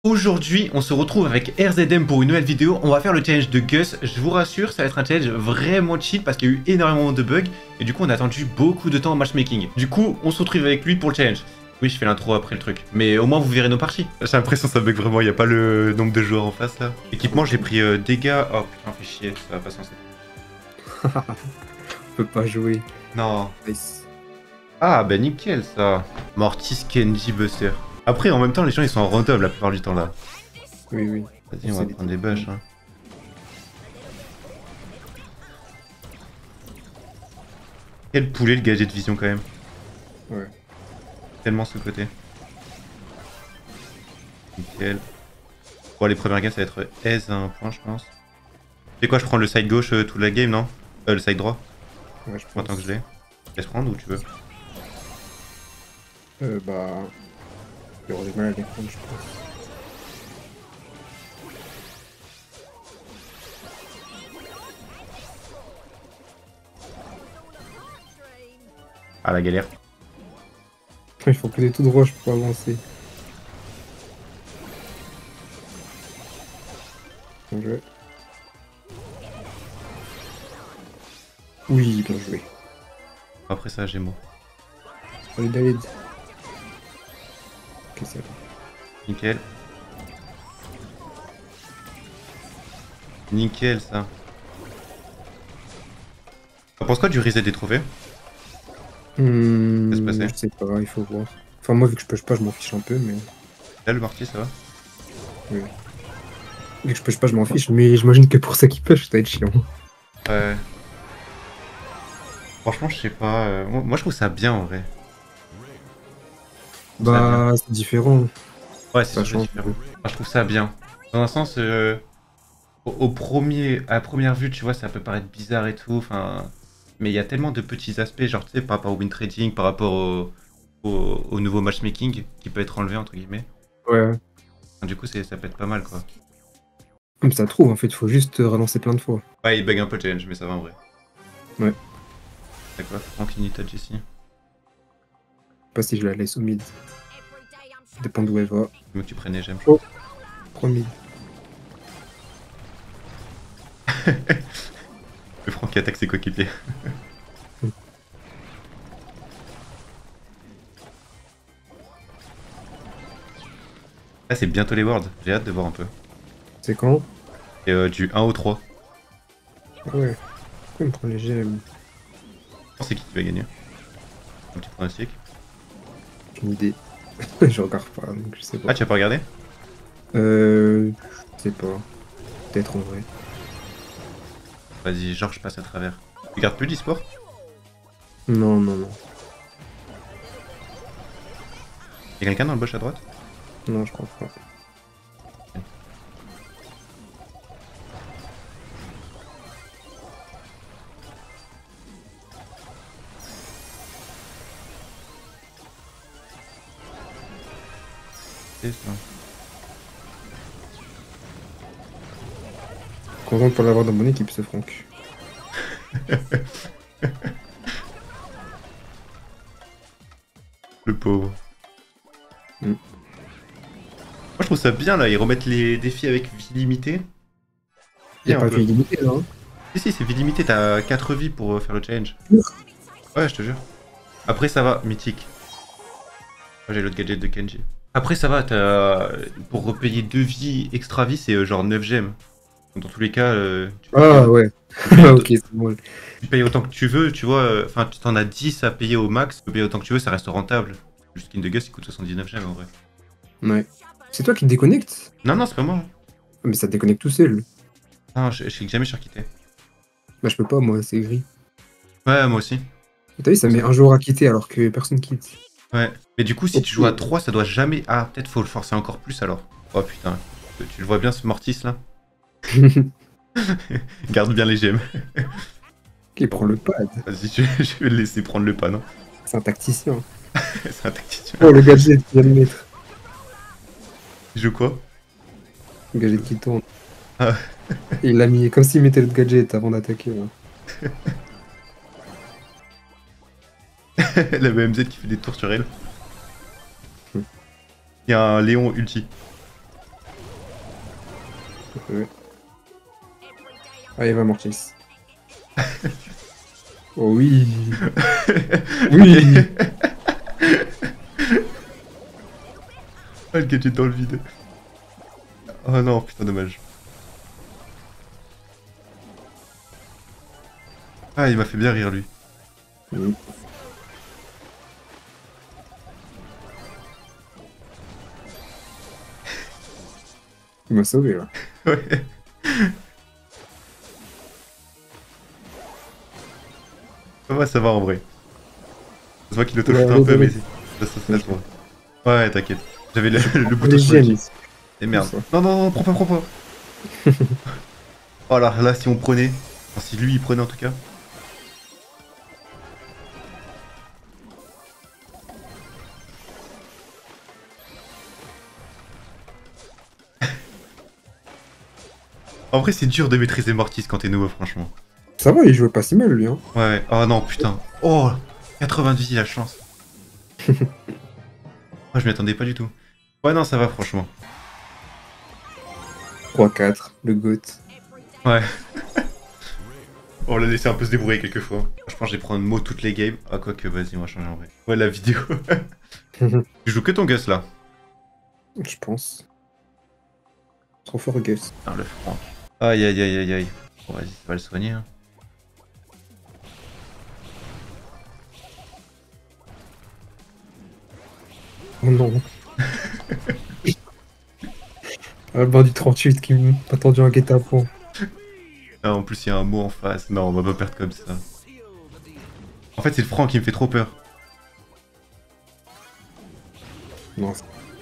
Aujourd'hui, on se retrouve avec RZM pour une nouvelle vidéo. On va faire le challenge de Gus. Je vous rassure, ça va être un challenge vraiment chill parce qu'il y a eu énormément de bugs. Et du coup, on a attendu beaucoup de temps en matchmaking. Du coup, on se retrouve avec lui pour le challenge. Oui, je fais l'intro après le truc. Mais au moins, vous verrez nos parties. J'ai l'impression que ça bug vraiment. Il n'y a pas le nombre de joueurs en face là. Équipement, j'ai pris dégâts. Oh putain, fait chier. Ça va pas censé. On peut pas jouer. Non. Nice. Ah, bah nickel ça. Mortis, Kenji, Buster. Après, en même temps, les gens ils sont en random la plupart du temps là. Oui, oui. Vas-y, on va prendre des bûches. Hein. Quel poulet le gadget de vision quand même. Ouais. Tellement ce côté. Nickel. Bon, les premières games ça va être aise à un point, je pense. C'est quoi, je prends le side gauche toute la game, non? Le side droit. Ouais, je pense. Attends que je l'ai. Laisse prendre ou tu veux? Bah... Il y aura des mal à l'écran, je pense. Ah, la galère. Il faut poser tout droit, je peux pas avancer. Bien joué. Oui, bien joué. Après ça, j'ai mot. Allez, David. Ok, c'est bon. Nickel. Nickel ça. T'en penses quoi du reset des trophées? Qu'est-ce qui se passait? Je sais pas, il faut voir. Enfin, moi, vu que je push pas, je m'en fiche un peu, mais... Là, le marquis, ça va? Oui. Vu que je push pas, je m'en fiche, mais j'imagine que pour ceux qui push, ça va être chiant. Ouais. Franchement, je sais pas. Moi, je trouve ça bien en vrai. Bah, c'est différent. Ouais, c'est Ça sûr, change. c'est différent. Moi, je trouve ça bien. Dans un sens, à première vue, tu vois, ça peut paraître bizarre et tout. Enfin, mais il y a tellement de petits aspects, genre, tu sais, par rapport au win trading, par rapport au nouveau matchmaking, qui peut être enlevé entre guillemets. Ouais. Enfin, du coup, ça peut être pas mal, quoi. Comme ça trouve, en fait, faut juste relancer plein de fois. Ouais, il bug un peu le challenge, mais ça va en vrai. Ouais. C'est quoi, Franklin touch ici? Je sais pas si je la laisse au mid. Ça dépend d'où elle va. C'est mieux que tu prennes les gemmes. Oh, 3 mid. Le Franck qui attaque ses coéquipiers. Là, c'est bientôt les Worlds. J'ai hâte de voir un peu. C'est quand? Et du 1 au 3. Ouais. Pourquoi il me prend les gemmes? Je pense c'est qui va gagner. Un petit pronostic. J'ai une idée. Je regarde pas, donc je sais pas. Ah, tu as pas regardé? Je sais pas. Peut-être en vrai. Vas-y, Georges passe à travers. Tu regardes plus l'e-sport? Non, non, non. Y'a quelqu'un dans le bush à droite? Non, je crois pas. C'est ça. Content pour l'avoir dans mon équipe, ce Franck. Le pauvre. Mm. Moi, je trouve ça bien là. Ils remettent les défis avec vie limitée. Y'a pas un de peu. vie limitée, là. Hein. Si, c'est vie limitée. T'as 4 vies pour faire le challenge. Ouais, je te jure. Après, ça va, mythique. Moi, j'ai l'autre gadget de Kenji. Après, ça va. Pour repayer 2 vies extra vie, c'est genre 9 gemmes. Donc, dans tous les cas, Ah ouais. Ok, c'est bon. tu payes autant que tu veux, tu vois. Enfin, tu t'en as 10 à payer au max. Tu peux payer autant que tu veux, ça reste rentable. Le skin de Gus, il coûte 79 gemmes en vrai. Ouais. C'est toi qui te déconnectes? Non, non, c'est pas moi. Mais ça te déconnecte tout seul. Non, je sais que jamais je suis requitté. Bah, je peux pas, moi, c'est gris. Ouais, moi aussi. T'as vu, ça met un jour à quitter alors que personne quitte. Ouais. Mais du coup, si tu joues à 3, ça doit jamais. Ah, peut-être faut le forcer encore plus alors. Oh putain. Tu le vois bien ce Mortis là? Garde bien les gemmes. Qui prend le pad? Vas-y, je vais le laisser prendre le pas, non? C'est un tacticien. C'est un tacticien. Oh, le gadget qui vient de mettre. Il joue quoi? Le gadget qui tourne. Ah. Et il l'a mis comme s'il mettait le gadget avant d'attaquer. Ouais. La BMZ qui fait des tours sur elle. Il y a un Léon ulti. Ouais. Allez, va, Mortis. Oh oui. Oui. Ah, le gadget dans le vide. Oh non, putain, dommage. Ah, il m'a fait bien rire, lui. Oui. Il m'a sauvé, là. Ouais. Ça va en vrai. Ça se voit qu'il auto-shoot un peu, mais ça se voit. Ouais, t'inquiète. J'avais le bouton Les sur le gènes, kill. Et merde. Non, non, non, prends pas, prends pas. Oh là, si on prenait. Enfin, si lui il prenait en tout cas. En vrai, c'est dur de maîtriser Mortis quand t'es nouveau, franchement. Ça va, il jouait pas si mal, lui, hein. Ouais, oh non, putain. Oh, 90, la chance. Oh, je m'y attendais pas du tout. Ouais, non, ça va, franchement. 3-4, le GOAT. Ouais. On l'a laissé un peu se débrouiller quelquefois. Je pense que je vais prendre mot toutes les games. Ah, quoi que, vas-y, on va changer en vrai. Ouais, la vidéo. Tu joues que ton Gus là. Je pense. Trop fort, Gus. Ah, le franc. Aïe, aïe, aïe, aïe, aïe. Bon, vas-y, ça va le soigner. Hein. Oh non. Ah, le bandit 38 qui m'a tendu un guet-apens. Ah, en plus, il y a un mot en face. Non, on va pas perdre comme ça. En fait, c'est le franc qui me fait trop peur. Non,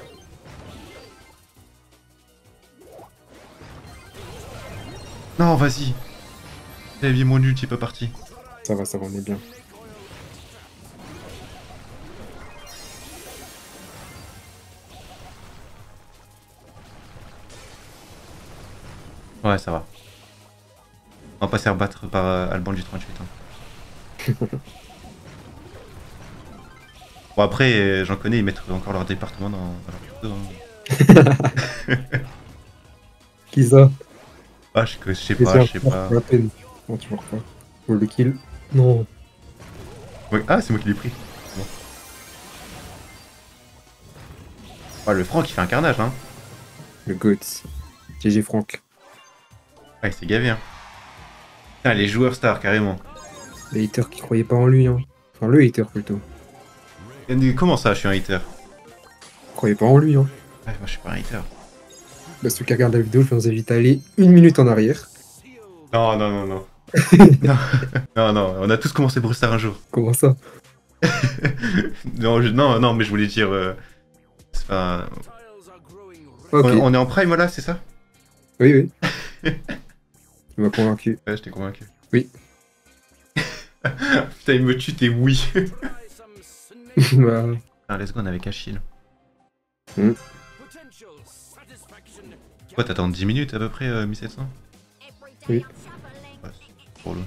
Non, vas-y. J'avais mis mon ulti, pas parti. ça va, on est bien. Ouais, ça va. On va pas se faire battre par Alban du 38. Hein. Bon, après, j'en connais, ils mettent encore leur département dans leur tuto. Hein. Qui ça? Ah, je sais pas, je sais pas. La peine. Non, tu vois pas. Pour le kill. Non. Ouais. Ah, c'est moi qui l'ai pris. Bon. Ah, le franc, il fait un carnage, hein. Le GOAT. GG Franck. Ah, il s'est gavé, hein. Putain, les joueurs stars, carrément. Les haters qui croyaient pas en lui, hein. Enfin, le hater plutôt. Comment ça, je suis un hater? Croyait pas en lui, hein. Ouais, moi, je suis pas un hater. Bah, ceux qui regardent la vidéo, je vous invite à aller 1 minute en arrière. Non, non, non, non. Non, non, non, on a tous commencé Brewstar un jour. Comment ça? Non, non, non, mais je voulais dire... Enfin, Ok. on est en prime là, c'est ça? Oui, oui. Tu m'as convaincu. Ouais, je t'ai convaincu. Oui. Putain, il me tue, t'es oui. Bah, Ah, let's go, on est avec Achille. Hmm. Quoi, t'attends 10 minutes à peu près, 1700? oui. Ouais, c'est pour le...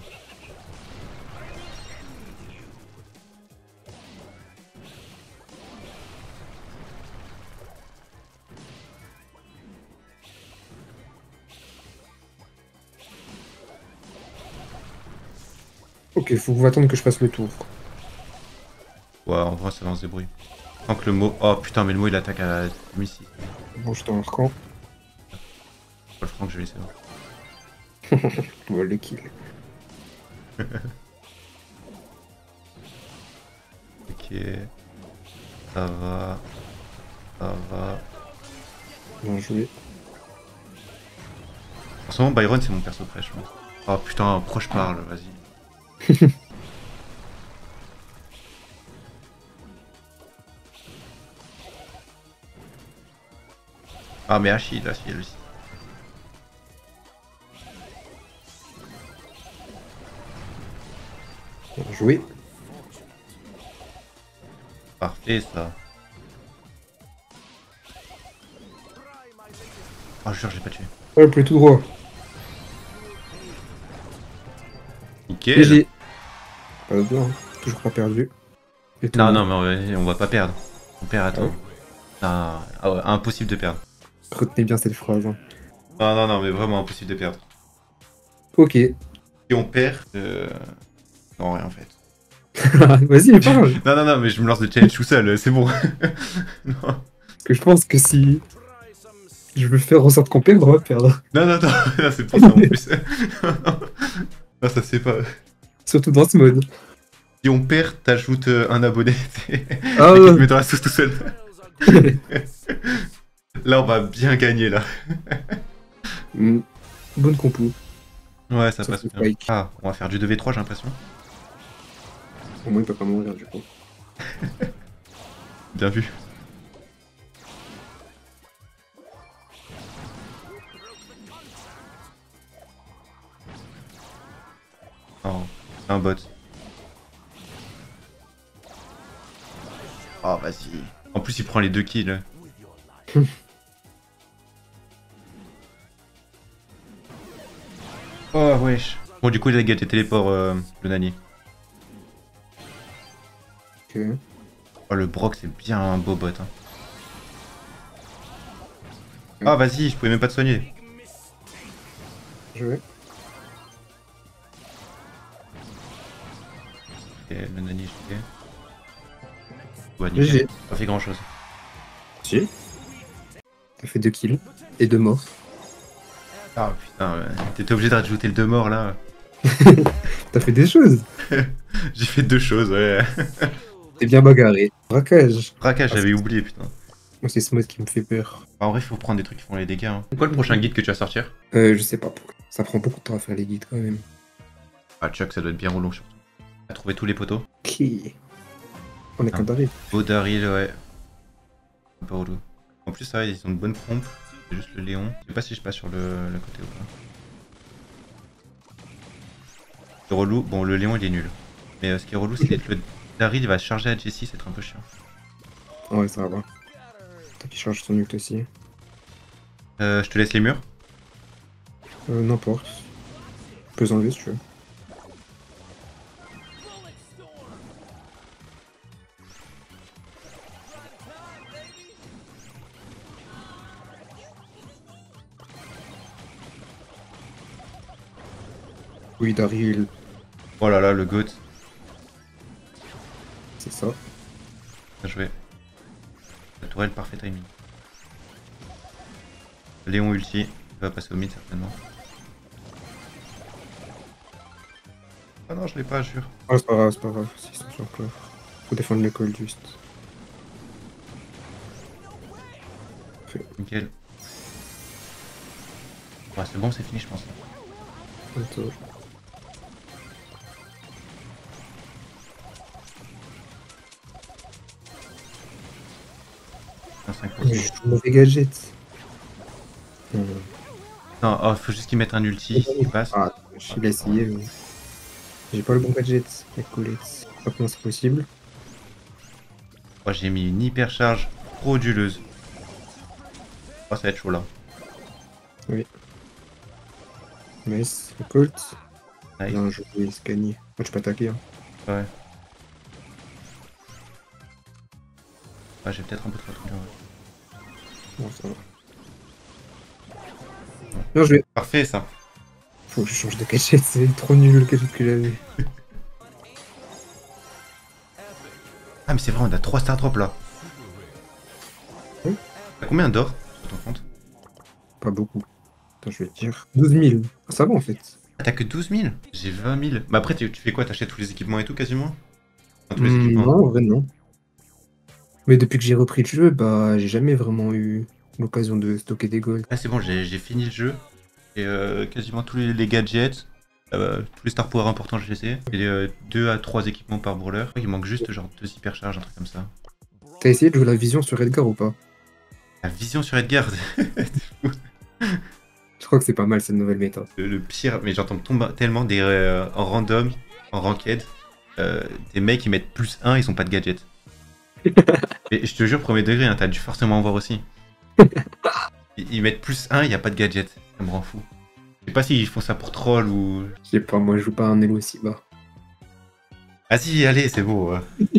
Ok, faut vous attendre que je fasse le tour. Ouais, en vrai, ça va, on se débrouille. Tant que le mot... Oh putain, mais le mot, il attaque à 2006. Bon, je t'en camp. C'est pas le franc que je vais laisser. Voilà le kill. Ok. Ça va. Ça va. Bien joué. En ce moment, Byron, c'est mon perso prêt, je pense. Oh putain, proche parle, vas-y. Ah, mais Achille, là, si, lui. Bien joué. Parfait, ça. Oh, je jure, je l'ai pas tué. Ouais, plus tout droit. Nickel. GG. Pas bien, hein. Toujours pas perdu. Et tout Non, le non, monde. mais on va pas perdre. On perd, attends. Ouais. Ah, ah ouais, impossible de perdre. Retenez bien cette phrase. Hein. Non, non, non, mais vraiment impossible de perdre. Ok. Si on perd, non, rien en fait. Vas-y, parle. Non, non, non, mais je me lance le challenge tout seul, c'est bon. Non. Parce que je pense que si je veux faire en sorte qu'on perde, on va perdre. Non, non, non, non, c'est pour ça en plus. Non, ça c'est pas. Surtout dans ce mode. Si on perd, t'ajoutes un abonné. Ah Et qui te ouais. met dans la sauce tout seul. Là, on va bien gagner là. Hmm. Bonne compo. Ouais, ça Ça passe fait bien. spike. Ah, on va faire du 2v3, j'ai l'impression. Au moins, il peut pas mourir du coup. Bien vu. Oh, c'est un bot. Oh, vas-y. En plus, il prend les 2 kills. Oh, wesh. Bon, du coup, il a gâté téléport, le Nani. Ok. Oh, le Brock, c'est bien un beau bot. Hein. Ah, vas-y, je pouvais même pas te soigner. Je vais. Et le Nani, je fais. Ouais, GG. nickel. Pas fait grand chose. Si. T'as fait 2 kills et 2 morts. Ah putain, t'étais obligé de rajouter le 2 morts là. T'as fait des choses. J'ai fait 2 choses, ouais. T'es bien bagarré. Braquage. Braquage, Ah, j'avais c'est- oublié, putain. Moi, c'est ce mode qui me fait peur. En vrai, faut prendre des trucs qui font les dégâts. Hein. C'est quoi le prochain guide que tu vas sortir? Je sais pas. Ça prend beaucoup de temps à faire les guides quand même. Ah, Chuck, ça doit être bien roulant surtout. T'as trouvé tous les poteaux? Ok. On est Ah. quand d'arrive. Beau Daryl, ouais. Un peu relou. En plus, ça, ils ont une bonne pompe. C'est juste le Léon. Je sais pas si je passe sur le côté ou pas. C'est relou. Bon, le Léon, il est nul. Mais ce qui est relou, c'est que le Daryl, il va se charger à Jessie, c'est un peu chiant. Ouais, ça va. T'as qui charge son ult aussi. Je te laisse les murs. N'importe. Tu peux les enlever si tu veux. Oui, Daryl, Oh là là, le GOAT. c'est ça. Bien joué. La tourelle, parfait timing. Léon ulti, il va passer au mid certainement. Ah non, je l'ai pas, jure. Ah, c'est pas grave, c'est pas grave. Si, c'est encore. Faut défendre l'école juste. Nickel. Ouais, c'est bon, c'est fini, je pense. Attends. Non, 5%. Mais je joue mauvais gadget. Non, oh, faut juste qu'il mette un ulti, il passe. Ah, je l'ai essayé, mais... J'ai pas le bon gadget, avec Colette. Je sais pas comment c'est possible. Oh, j'ai mis une hyper charge frauduleuse. Oh, ça va être chaud là. Nice, le Colt. Nice. Bien joué, Scani. Moi, tu peux attaquer. Hein. Ouais. Ah, j'ai peut-être un peu trop attendu. Ouais. Bon, ça va. Bien joué. Parfait ça. Faut que je change de gadget, c'est trop nul le gadget que j'avais. Ah, mais c'est vrai, on a 3 star drops là. Oui. T'as combien d'or sur ton compte? Pas beaucoup. Attends, je vais te dire. 12 000. Ah, ça va en fait. Ah, t'as que 12 000? J'ai 20 000. Mais après, tu fais quoi? T'achètes tous les équipements et tout quasiment? Enfin, tous les équipements. Non, en vrai, non. Mais depuis que j'ai repris le jeu, bah, j'ai jamais vraiment eu l'occasion de stocker des golds. Ah, c'est bon, j'ai fini le jeu. Et quasiment tous les gadgets. Tous les star power importants, je les ai. Et 2 à 3 équipements par brawler. Il manque juste genre 2 hypercharges, un truc comme ça. T'as essayé de jouer la vision sur Edgar ou pas? La vision sur Edgar. Je crois que c'est pas mal cette nouvelle méta. Le pire, mais j'entends tellement des en random, en ranked, des mecs qui mettent plus 1, ils ont pas de gadget. Mais je te jure, premier degré, hein, t'as dû forcément en voir aussi. Ils mettent plus 1, il n'y a pas de gadget. Ça me rend fou. Je sais pas s'ils font ça pour troll ou... Je sais pas, moi je joue pas un elo aussi bas. Ah si, allez, c'est beau.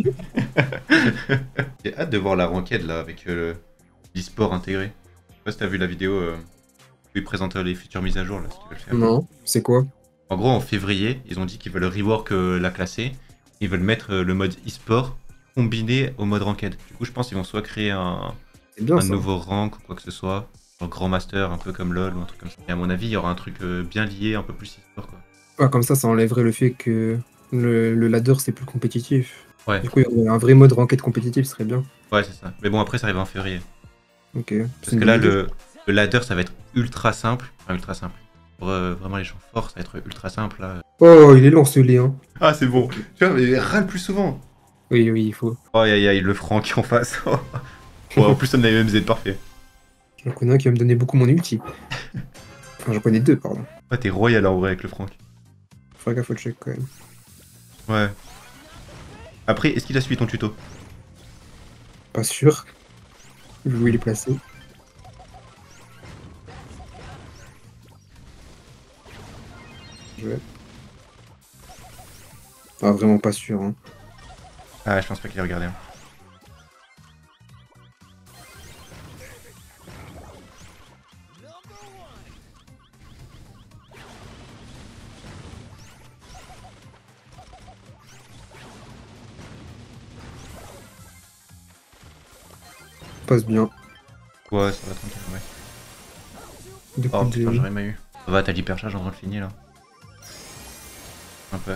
J'ai hâte de voir la ranked là, avec l'e-sport intégré. Je sais pas si t'as vu la vidéo Ils présentent les futures mises à jour, là, ce qu'ils veulent faire. Non, c'est quoi? En gros, en février, ils ont dit qu'ils veulent rework la classée. Ils veulent mettre le mode e-sport combiné au mode ranked. Du coup, je pense qu'ils vont soit créer C'est bien un ça. nouveau rank ou quoi que ce soit, un grand master, un peu comme LoL ou un truc comme ça. Et à mon avis, il y aura un truc bien lié, un peu plus e-sport, quoi. Ouais, comme ça enlèverait le fait que le ladder c'est plus compétitif. Ouais, Du coup, il y aurait un vrai mode ranked compétitif, ce serait bien. ouais, c'est ça. Mais bon, après, ça arrive en février. Ok, c'est Parce une que bonne là, idée. le ladder, ça va être ultra simple. Enfin, ultra simple. Pour vraiment les gens forts, ça va être ultra simple, là. Oh, il est lent ce lait, hein. Ah, c'est bon. Tu vois, mais râle plus souvent. Oui, oui, il faut. Oh, aïe, aïe, le franc qui en face. Ouais, en plus, on a les mêmes Z parfait. J'en connais un qui va me donner beaucoup mon ulti. Enfin, j'en connais deux, pardon. Ouais, t'es royal en vrai avec le franc. Faut faire gaffe au check quand même. Ouais. Après, est-ce qu'il a suivi ton tuto? Pas sûr. Vu où il est placé. Je vais. Ah, vraiment pas sûr, hein. Ah, je pense pas qu'il a regardé. Hein. Passe bien. Ouais, ça va tranquille, ouais. Deux Oh coups putain, de... j'aurais pas eu. Ça va, t'as l'hypercharge en train de finir là. Un peu.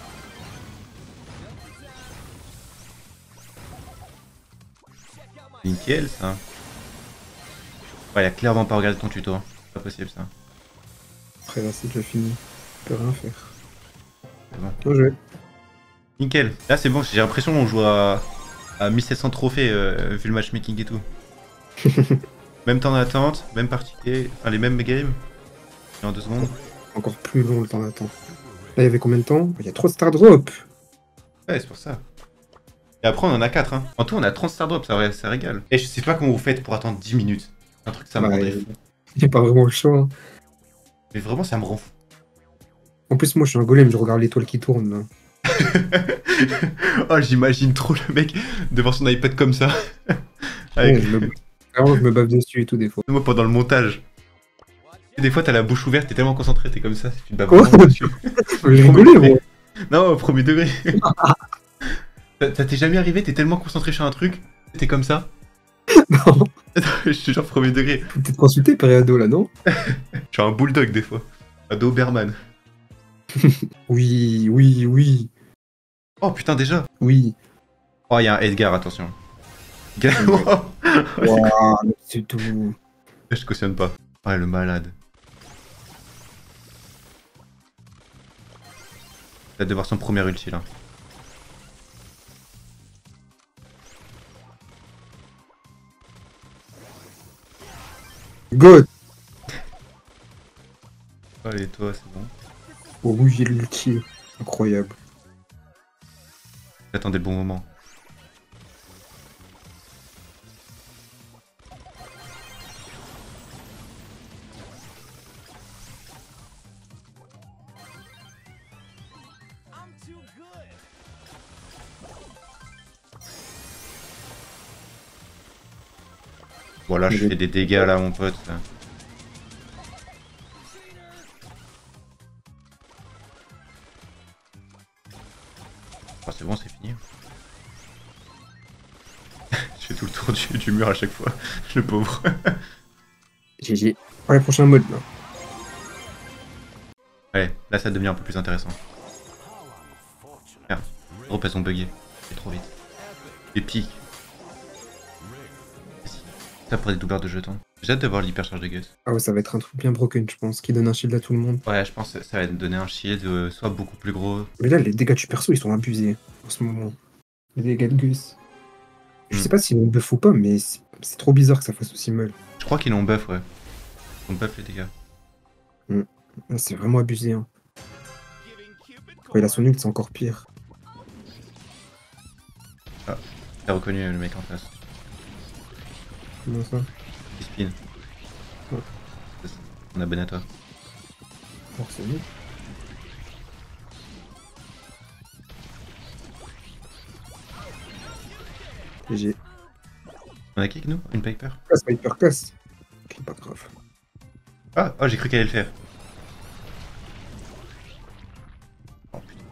Nickel ça. Ouais, il a clairement pas regardé ton tuto. Hein. C'est pas possible ça. Après là, c'est déjà fini. Je peux rien faire. C'est bon. Bien joué. Nickel. Là, c'est bon, j'ai l'impression qu'on joue à 1700 trophées vu le matchmaking et tout. Même temps d'attente, même partie, enfin les mêmes games. Et en 2 secondes. Encore plus long le temps d'attente. Là, il y avait combien de temps? Il y a trop de star drop. Ouais, c'est pour ça. Et après, on en a 4. Hein. En tout, on a 30 star drops, ça régale. Et je sais pas comment vous faites pour attendre 10 minutes. Un truc, ça me Bah, rendrait fou. il n'y a pas vraiment le choix, hein. Mais vraiment, ça me rend fou. En plus, moi, je suis un golem, je regarde l'étoile qui tourne, là. Oh, j'imagine trop le mec devant son iPad comme ça. Ouais, Avec... Vraiment, je me bave dessus et tout, des fois. Moi, pendant le montage. Et des fois, t'as la bouche ouverte, t'es tellement concentré, t'es comme ça, tu te baves Quoi? vraiment dessus. J'ai rigolé, moi. Non, au premier degré. Ça t'est jamais arrivé, t'es tellement concentré sur un truc, t'es comme ça. Non. Je te jure, premier degré. Faut peut-être consulter Periado, là, non? Je suis un bulldog des fois. Un Doberman. Oui, oui, oui. Oh putain, déjà. Oui. Oh, il y a un Edgar, attention. Waouh, c'est tout. Je cautionne pas. Ouais, le malade. Il va devoir son premier ulti là. God. Allez, toi, c'est bon. Oh oui, j'ai l'ulti. Incroyable. J'attendais le bon moment. Voilà, je fais des dégâts là, mon pote. Oh, c'est bon, c'est fini. Je fais tout le tour du mur à chaque fois. Le pauvre. GG. Allez, prochain mode, là. Allez, là ça devient un peu plus intéressant. Merde, drop elles ont bugué. C'est trop vite. Les pics. Ça pour des doubleurs de jetons. J'ai hâte de voir l'hypercharge de Gus. Ah ouais, ça va être un truc bien broken, je pense, qui donne un shield à tout le monde. Ouais, je pense que ça va te donner un shield soit beaucoup plus gros. Mais là, les dégâts du perso, ils sont abusés en ce moment. Les dégâts de Gus. Je sais pas s'ils vont buff ou pas, mais c'est trop bizarre que ça fasse aussi mal. Je crois qu'ils l'ont buff, ouais. Ils ont buff les dégâts. Là, c'est vraiment abusé, hein. Quand il a son ult, c'est encore pire. Ah, t'as reconnu le mec en face. Comment ça? Il spin. Ouais. On abonne à toi. Forcément. GG. On a kick nous? Une Piper? Casse, Piper, casse. Ok, pas grave. Ah, oh, j'ai cru qu'elle allait le faire. Oh putain.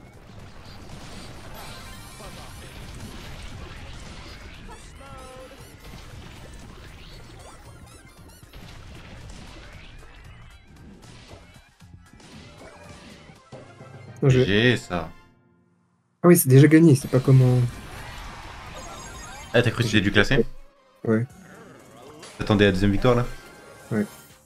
Non, J'ai ça. Ah oui, c'est déjà gagné, c'est pas comment... Ah, t'as cru que c'était du classé? Ouais, T'attendais la deuxième victoire là? ouais.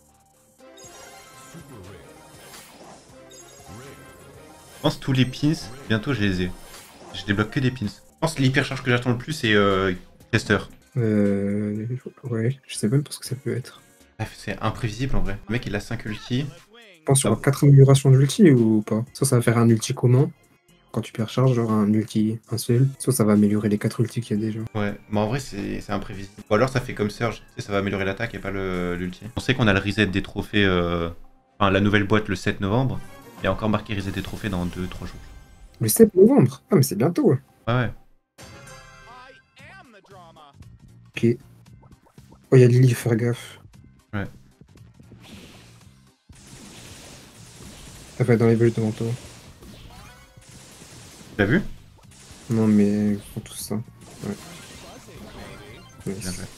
Je pense tous les pins, bientôt je les ai. Je débloque que des pins. Je pense que l'hypercharge que j'attends le plus c'est Chester. Ouais, je sais même pas ce que ça peut être. Bref, c'est imprévisible en vrai. Le mec il a 5 ulti. Je pense qu'il y Ah, aura 4 améliorations d'ulti ou pas. Soit ça va faire un ulti commun, quand tu percharges, genre un ulti, un seul. Soit ça va améliorer les 4 ultis qu'il y a déjà. ouais, mais en vrai c'est imprévisible. Ou alors ça fait comme Surge, tu sais, ça va améliorer l'attaque et pas l'ulti. On sait qu'on a le reset des trophées, enfin la nouvelle boîte le 7 novembre. Il y a encore marqué reset des trophées dans 2-3 jours. Le 7 novembre. Ah, mais c'est bientôt. Ouais, ouais. Ok. Oh, il y a Lily, faire gaffe. Ouais. Ça va être dans les bulles devant toi. Tu l'as vu? Non, mais ils font tout ça. Ouais. Bien Nice. joué.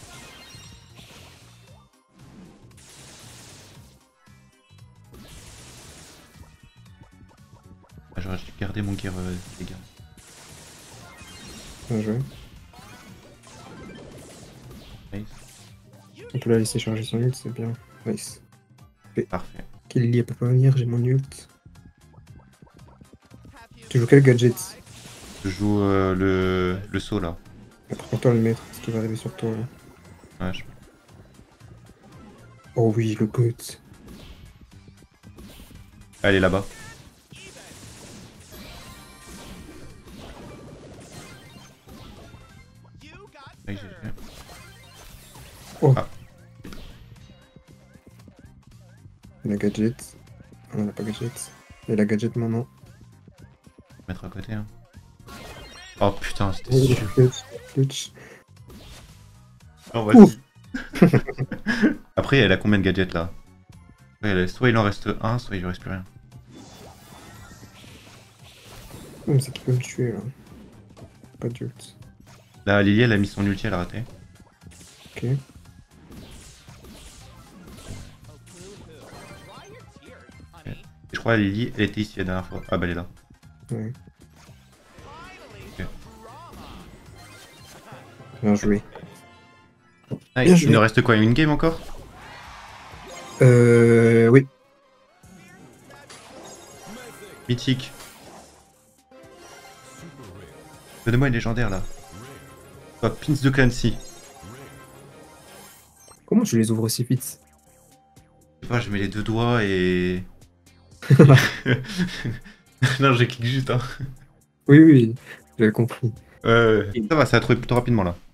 Ah, j'aurais dû garder mon gear, les gars. Bien joué. Nice. On peut la laisser charger son ult, c'est bien. Nice. Parfait. Ok, Lily, elle peut pas venir, j'ai mon ult. Tu joues quel gadget? Je joue le saut là. Prends-toi le mettre, ce qui va arriver sur toi. Là. Ouais, Oh oui, le goat. Elle est là-bas. Ouais, j'ai fait. Oh. Ah. La gadget. Ah, on n'a pas gadget. Et la gadget maintenant. Mettre à côté. Hein. Oh putain, c'était Oh, sûr. clutch. Oh, vas-y. Après, elle a combien de gadgets là? Soit il en reste un, soit il ne reste plus rien. Oh, mais c'est qui peut me tuer là. Pas d'ult. Là, Lily, elle a mis son ulti, elle a raté. Ok. Et je crois que Lily, elle était ici la dernière fois. Ah bah elle est là. Ouais. Ok. Bien joué. Ah, Bien il joué. nous reste quoi, une game encore? Oui. Mythique. Donnez-moi une légendaire là. Oh, Pins de Clancy. Comment tu les ouvres aussi vite? Je sais pas, je mets les deux doigts et... non, je clique juste. Hein. Oui, oui, j'avais compris. Ça va, ça a trouvé plutôt rapidement là.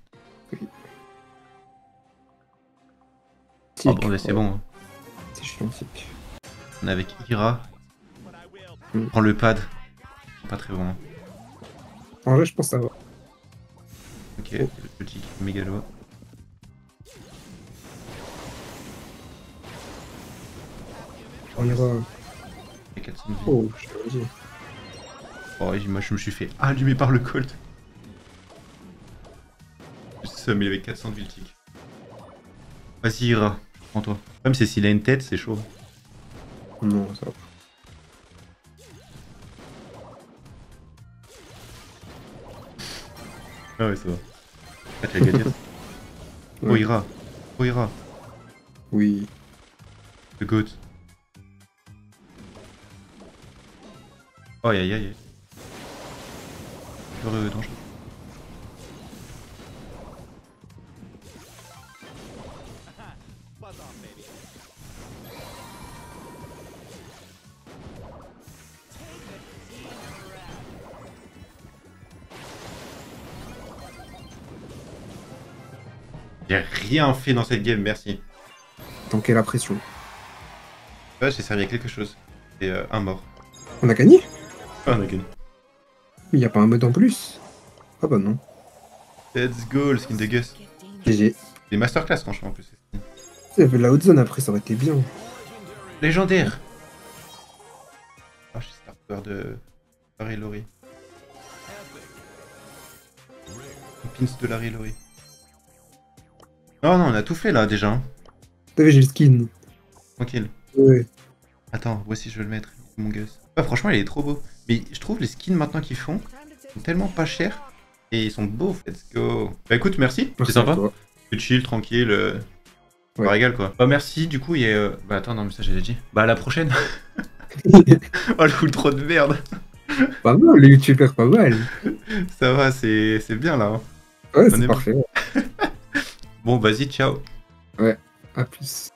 Oh bon, c'est bon. Hein. C'est chiant, tic. On est avec Ira. On prend le pad. Pas très bon. Hein. En vrai, je pense que ça va. Ok, le petit mégalo. On ira. Et 400 de vie. Oh, je t'avais dit. Oh, moi je me suis fait allumer par le Colt. Ça, mais avec 400 de vie le tic. Vas-y, Ira, prends-toi. Même si s'il a une tête, c'est chaud. Non, ça va. Ah ouais, ça va. Ah, tu as gagné. Oh, Ouais. Ira. Oh, Ira. Oui. Le GOAT. Oh, aïe aïe aïe. Dangereux. J'ai rien fait dans cette game, merci. Tanker la pression. Ouais, j'ai servi à quelque chose. Et un mort. On a gagné? Ah, on a gagné. Mais y a pas un mode en plus? Ah bah non. Let's go, le skin de Gus. GG. Les masterclass, franchement, en plus. Il y avait la haute zone après, ça aurait été bien. légendaire. Ah, je suis starter de Larry Laurie. Pins de Larry Laurie. Oh non, on a tout fait là déjà. Hein. T'as vu, j'ai le skin. Tranquille. Ouais. Attends, voici, je vais le mettre. Mon Gus. Ah, franchement, il est trop beau. Mais je trouve les skins maintenant qu'ils font sont tellement pas chers. Et ils sont beaux. Let's go. Bah écoute, merci. C'est Merci à sympa. toi. C'est chill, tranquille. Ouais. Ça régale quoi. Bah merci, du coup, il y a. Bah attends, non, mais ça j'avais dit. Bah à la prochaine. Oh, le full trop de merde. Pas mal, le youtubeur, pas mal. Ça va, c'est bien là. Hein. Ouais, On c'est est parfait. Bon, vas-y, ciao. Ouais, à plus.